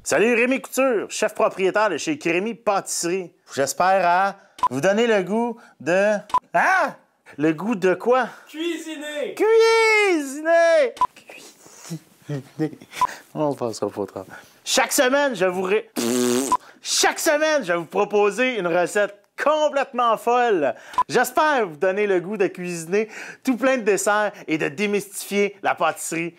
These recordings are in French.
Salut, Rémi Couture, chef propriétaire de chez Crémy Pâtisserie. J'espère vous donner le goût de... Ah! Le goût de quoi? Cuisiner! Cuisiner! Cuisiner. On passera pas trop. Chaque semaine, je vais vous proposer une recette complètement folle. J'espère vous donner le goût de cuisiner tout plein de desserts et de démystifier la pâtisserie.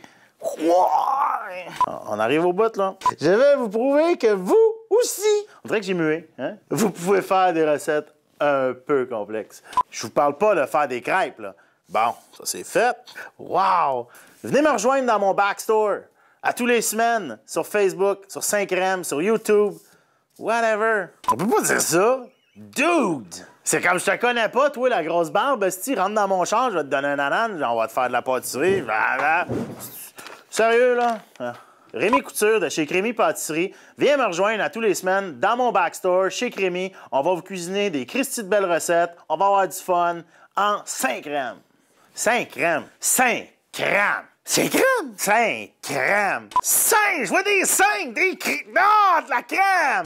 On arrive au bout, là. Je vais vous prouver que vous aussi, on dirait que j'ai mué, hein? Vous pouvez faire des recettes un peu complexes. Je vous parle pas de faire des crêpes, là. Bon, ça c'est fait. Wow! Venez me rejoindre dans mon backstore. À tous les semaines, sur Facebook, sur 5M, sur YouTube, whatever. On peut pas dire ça. Dude! C'est comme je te connais pas, toi, la grosse barbe, si rentre dans mon champ, je vais te donner un ananas, on va te faire de la pâtisserie. Sérieux, là? Rémi Couture de chez Crémy Pâtisserie, viens me rejoindre à tous les semaines dans mon backstore chez Crémy. On va vous cuisiner des Christy de belles recettes. On va avoir du fun en 5 grammes. 5 grammes. 5 grammes. 5 grammes. 5 grammes. 5! Je vois des 5! Des crèmes! Non, de la crème!